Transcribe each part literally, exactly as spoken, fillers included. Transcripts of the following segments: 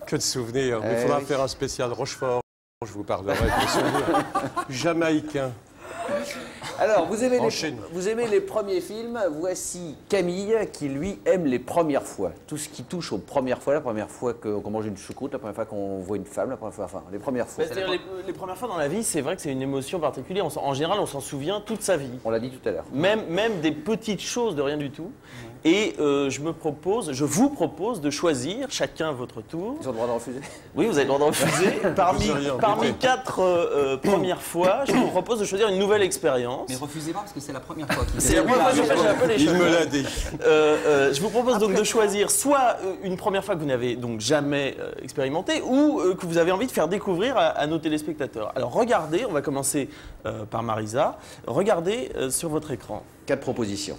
Que de souvenirs. Eh Il faudra oui. faire un spécial Rochefort. Je vous parlerai de souvenirs jamaïcains. Alors, vous aimez, les, Enchaîne. vous aimez les premiers films. Voici Camille qui, lui, aime les premières fois. Tout ce qui touche aux premières fois. La première fois qu'on mange une choucroute, la première fois qu'on voit une femme, la première fois, enfin, les premières fois. Bah, c'est-à-dire, les, les premières fois dans la vie, c'est vrai que c'est une émotion particulière. On s'en- en général, on s'en souvient toute sa vie. On l'a dit tout à l'heure. Même, même des petites choses de rien du tout. Et euh, je me propose, je vous propose de choisir, chacun à votre tour. Ils ont le droit de refuser. Oui, vous avez le droit de refuser. Parmi, Vous seriez embêté. parmi quatre euh, euh, premières fois, je vous propose de choisir une nouvelle expérience. Mais refusez pas parce que c'est la première fois qu'il C'est la première fois que je fais un peu les Il choses. me l'a dit. Euh, euh, je vous propose donc de choisir soit euh, une première fois que vous n'avez donc jamais euh, expérimenté ou euh, que vous avez envie de faire découvrir à, à nos téléspectateurs. Alors regardez, on va commencer euh, par Marisa. Regardez euh, sur votre écran. Quatre propositions.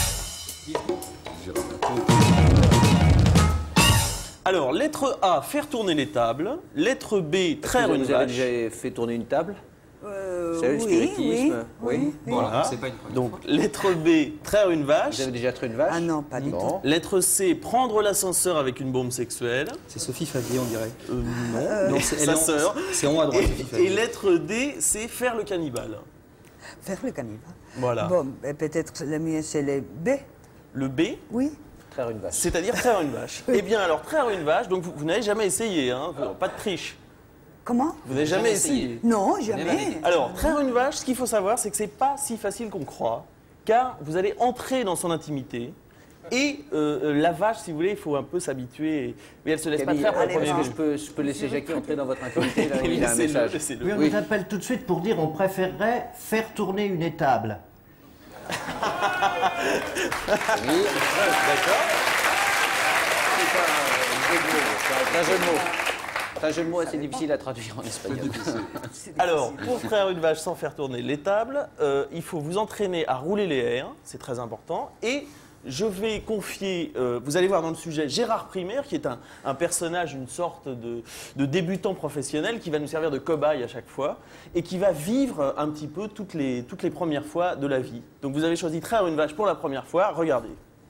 Alors, lettre A, faire tourner les tables. Lettre B, traire vous, une vous avez vache. déjà fait tourner une table? Euh, Vous savez, le oui, spiritisme? oui, oui, oui. Voilà. C'est pas une première Donc, fois. lettre B, traire une vache. Vous avez déjà traité une vache? Ah non, pas du tout. Non. Lettre C, prendre l'ascenseur avec une bombe sexuelle. C'est Sophie Favier, on dirait. Euh, non, Non, c'est elle sa est en- sœur. C'est en haut à droite, Sophie Et, et Favier. lettre D, c'est faire le cannibale. Faire le cannibale. Voilà. Bon, ben, peut-être que le mieux c'est le B. Le B, Oui. Traire une vache. c'est-à-dire traire une vache. Eh bien, alors, traire une vache, donc vous, vous n'avez jamais essayé, hein, pas de triche. Comment? Vous n'avez jamais essayé. Non, jamais. Alors, traire une vache, ce qu'il faut savoir, c'est que c'est pas si facile qu'on croit, car vous allez entrer dans son intimité. Et euh, la vache, si vous voulez, il faut un peu s'habituer. Mais elle se laisse Camille, pas traire pour le est-ce premier que jour. je peux, je peux laisser Jackie entrer dans votre intimité? Là, il a un Laissez-le, message. laissez-le. Oui, on Oui. nous appelle tout de suite pour dire on préférerait faire tourner une étable. Oui. D'accord. C'est un jeu de mots. C'est un jeu de mots assez difficile à traduire en espagnol. Alors, pour traire une vache sans faire tourner les tables, euh, il faut vous entraîner à rouler les airs, c'est très important. Et je vais confier, euh, vous allez voir dans le sujet, Gérard Primaire, qui est un, un personnage, une sorte de, de débutant professionnel, qui va nous servir de cobaye à chaque fois, et qui va vivre un petit peu toutes les, toutes les premières fois de la vie. Donc vous avez choisi traire une vache pour la première fois, regardez.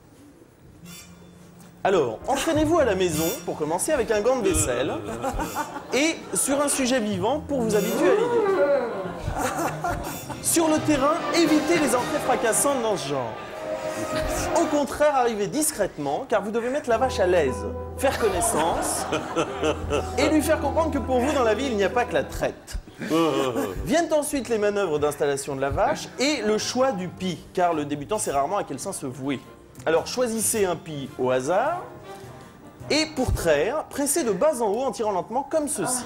Alors, entraînez-vous à la maison, pour commencer, avec un gant de vaisselle, et sur un sujet vivant pour vous habituer à l'idée. Sur le terrain, évitez les entrées fracassantes dans ce genre. Au contraire, arrivez discrètement, car vous devez mettre la vache à l'aise, faire connaissance, et lui faire comprendre que pour vous, dans la vie, il n'y a pas que la traite. Viennent ensuite les manœuvres d'installation de la vache et le choix du pis, car le débutant sait rarement à quel sein se vouer. Alors choisissez un pis au hasard et pour traire, pressez de bas en haut en tirant lentement comme ceci.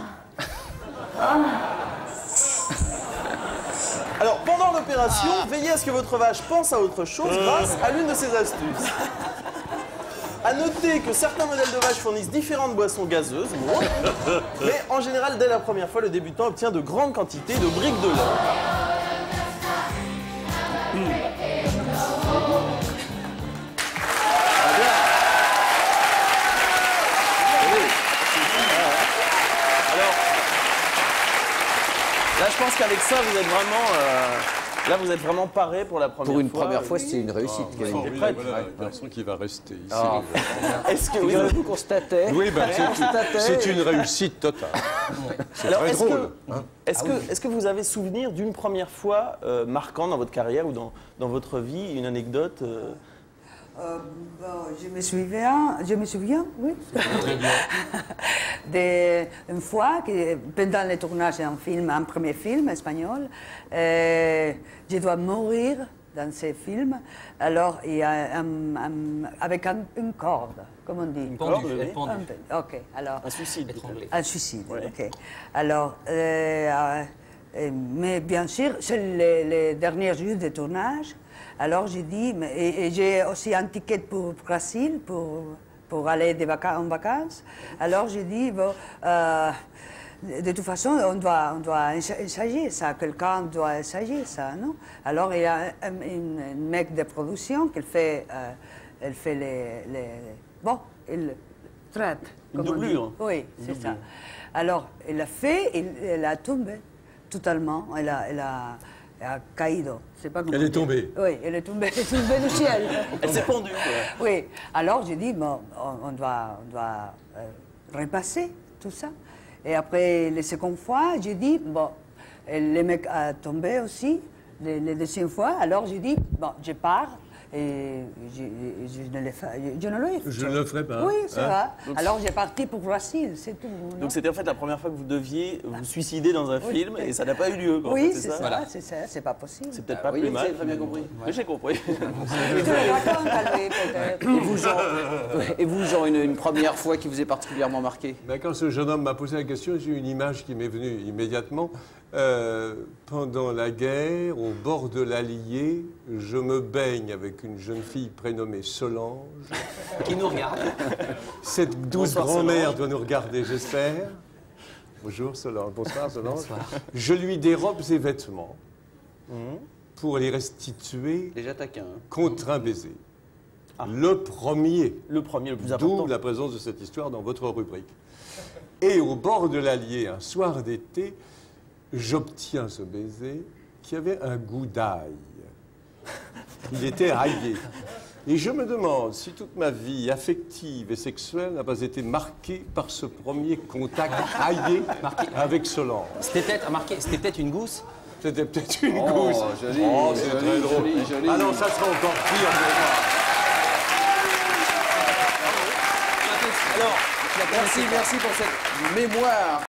Alors pendant l'opération, veillez à ce que votre vache pense à autre chose grâce à l'une de ces astuces. À noter que certains modèles de vaches fournissent différentes boissons gazeuses, ou autres, mais en général, dès la première fois, le débutant obtient de grandes quantités de briques de lait. Alors, là, je pense qu'avec ça, vous êtes vraiment, euh, là, vous êtes vraiment paré pour la première Pour une fois. première fois, c'est une réussite. Camille. Formidable, prête voilà, Ouais. un garçon qui va rester ici. Ah. Est-ce que oui, Figurez-vous qu'on se tâtait. Oui, ben, c'est une- Constatait. c'est une réussite totale. C'est Alors, très est-ce drôle. hein. que, est-ce que, est-ce que vous avez souvenir d'une première fois euh, marquante dans votre carrière ou dans, dans votre vie, une anecdote euh, Euh, bon, je me souviens, je me souviens, oui. De, une fois, que, pendant le tournage d'un film, un premier film espagnol, euh, je dois mourir dans ce film. Alors, il y a un- un- avec un- une corde, comme on dit. Pendu, oui. elle pendu. Un peu, ok, alors. un suicide Étranglé. Un suicide, Ouais. ok. Alors, euh, euh, euh, mais bien sûr, c'est les, les derniers jours de tournage. Alors j'ai dit, mais- et, et j'ai aussi un ticket pour Brésil, pour, pour aller des vaca- en vacances. Alors j'ai dit, bon, euh, de toute façon, on doit, on doit essayer ça, quelqu'un doit essayer ça, non? Alors il y a un, un- une, une mec de production qui fait, euh, elle fait les, les... Bon, elle traite. Une comme on dit. doublure. Oui, c'est ça. Alors, elle a fait, elle, elle a tombé totalement. Elle a, elle a, elle a caído. C'est pas comment Elle est dire. tombée. Oui, elle est tombée, elle est tombée du ciel. Elle s'est pendue. quoi. Oui. Alors, j'ai dit, bon, on, on doit, on doit euh, repasser tout ça. Et après, la seconde fois, j'ai dit, bon, et le mec a tombé aussi, la le deuxième fois, alors j'ai dit, bon, je pars. Et je, je, ne, le fa... je ne le Je ne le ferai pas. Oui, c'est hein. vrai. Donc, alors j'ai parti pour Brésil, c'est tout. non Donc c'était en fait la première fois que vous deviez vous suicider dans un Oui. film et ça n'a pas eu lieu. quoi, en Oui, fait, c'est ça, Voilà. c'est ça, c'est pas possible. C'est peut-être Ah pas oui, plus vous mal. avez très bien compris. Mais j'ai compris. Je le raconte à lui, peut-être. Et vous, Jean, et vous, Jean une, une première fois qui vous est particulièrement marquée? Ben, quand ce jeune homme m'a posé la question, j'ai eu une image qui m'est venue immédiatement. Euh, pendant la guerre, au bord de l'Allier, je me baigne avec une jeune fille prénommée Solange. Qui nous regarde. Cette douce Bonsoir, grand-mère Solange. doit nous regarder, j'espère. Bonjour Solange. Bonsoir Solange. Bonsoir. Je lui dérobe ses vêtements pour les restituer Déjà taquin. Hein. contre un baiser. Ah. Le premier. Le premier, le plus important. D'où la présence de cette histoire dans votre rubrique. Et au bord de l'Allier, un soir d'été, j'obtiens ce baiser qui avait un goût d'ail. Il était aillé. Et je me demande si toute ma vie affective et sexuelle n'a pas été marquée par ce premier contact aillé avec Solange. C'était peut-être, remarquez, c'était peut-être une gousse. C'était peut-être une Oh, gousse. joli, oh, c'est joli, très drôle. joli, joli. Ah non, ça sera encore pire pour moi. Alors, merci, merci pour cette mémoire